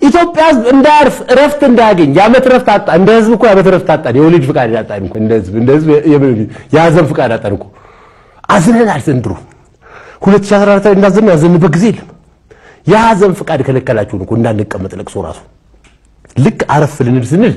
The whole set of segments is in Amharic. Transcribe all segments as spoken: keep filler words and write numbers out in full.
ኢትዮጵያ እንዳርፍ ረፍት እንዳያገኝ ያመት ረፍት አጣ እንደ ህዝብ እኮ ያመት ረፍት አጣ የወሊድ ፍቃድ አጣን እኮ እንደ ህዝብ እንደ ህዝብ ያዘን ፍቃድ አጣን እኮ አዝነናል ዘንድሮ ሁለት ሺህ አስራ አራት እንዳዘን ያዘንበት ጊዜ የለም ያዘን ፍቃድ ከለከላችሁ እኮ እንዳንቀመጥ ለቅሶ ራሱ ልክ አረፍ ልንል ስንል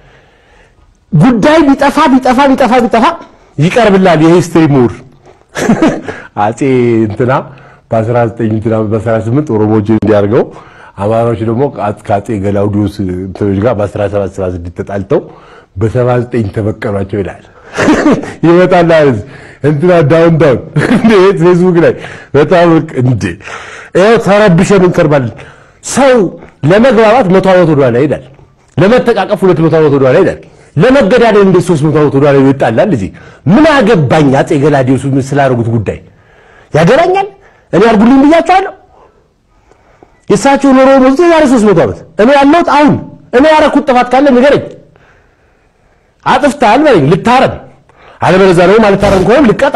ጉዳይ ቢጠፋ ቢጠፋ ቢጠፋ ቢጠፋ ይቀርብላል የሂስትሪ ሙር አጼ እንትና በ19 እንትና በ18 ኦሮሞዎች እንዲያርገው አማራዎች ደግሞ አጥቃጤ ገላውዲዮስ እንቶች ጋር በ17 ሰባ ስድስት ተጣልተው በ79 ተበቀሏቸው ይላል ይመጣል አይደል እንትና ዳውን ዳውን እንዴ ፌስቡክ ላይ በጣም እንዴ እው ተረብሸን እንከርባል ሰው ለመግባባት መቶ ዓመት ወደ ኋላ ይላል ለመተቃቀፍ ሁለት መቶ ዓመት ወደ ኋላ ይላል ለመገዳደል እንደ ሶስት መቶ ዓመት ወደ ኋላ ይወጣላል እዚህ ምን አገባኝ አጼ ገላውዲዮስ ምን ስላደረጉት ጉዳይ ያገራኛል እኔ አርጉልኝ ብያቸዋለሁ የሳቸው ኖሮ ነው ዛሬ ሶስት መቶ ዓመት እኔ ያለሁት አሁን እኔ ያረኩት ጥፋት ካለ ንገረኝ አጥፍታል በለኝ ልታረም አለበለዚያ ነው ማለት ታረም ከሆነ ልቀጣ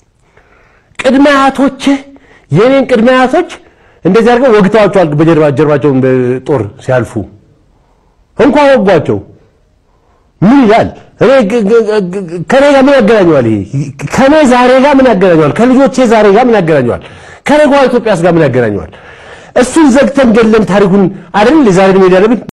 ቅድማያቶች የኔን ቅድማያቶች እንደዚህ አድርገው ወግታዋቸዋል በጀርባ ጀርባቸው ጦር ሲያልፉ እንኳን ወጓቸው ምን ይላል እኔ ከኔ ጋር ምን ያገናኛል ይሄ ከኔ ዛሬ ጋር ምን ያገናኛል ከልጆቼ ዛሬ ጋር ምን ያገናኛል ከነገው ኢትዮጵያስ ጋር ምን ያገናኛል እሱን ዘግተን ገለን ታሪኩን አይደል ለዛሬ ነው ያለብን